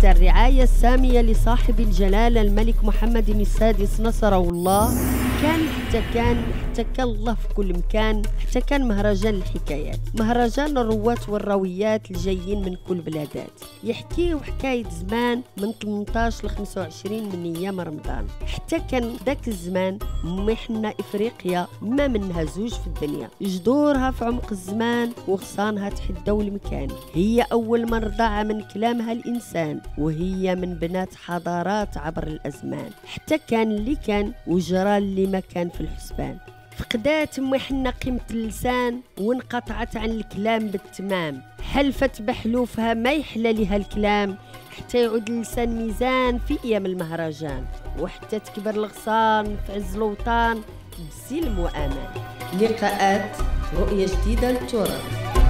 حتى الرعاية السامية لصاحب الجلالة الملك محمد السادس نصره الله حتى كان الله في كل مكان. حتى كان مهرجان الحكايات، مهرجان الرواة والراويات الجايين من كل بلادات يحكيوا حكاية زمان من 18 ل 25 من أيام رمضان. حتى كان ذاك الزمان محنا إفريقيا ما منها زوج في الدنيا، جذورها في عمق الزمان وغصانها تحدوا المكان. هي أول من رضع من كلامها الإنسان، وهي من بنات حضارات عبر الأزمان. حتى كان اللي كان وجرى اللي ما كان في الحسبان. فقدات محنا قيمة اللسان وانقطعت عن الكلام بالتمام. حلفت بحلوفها ما يحلى لها الكلام حتى يعود اللسان ميزان في أيام المهرجان، وحتى تكبر الغصان في عز الوطن بسلم وأمان. لقاءات رؤية جديدة للتراث.